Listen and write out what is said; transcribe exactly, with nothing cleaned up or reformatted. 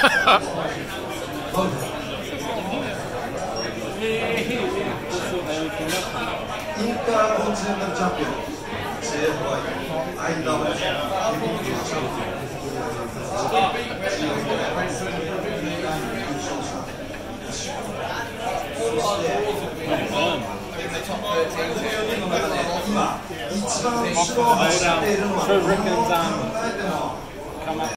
インターコンチネンタルチャンピオン ジェイエフワイ アイダブリュー ヘビー級チャンピオン今一番後ろを走っているのは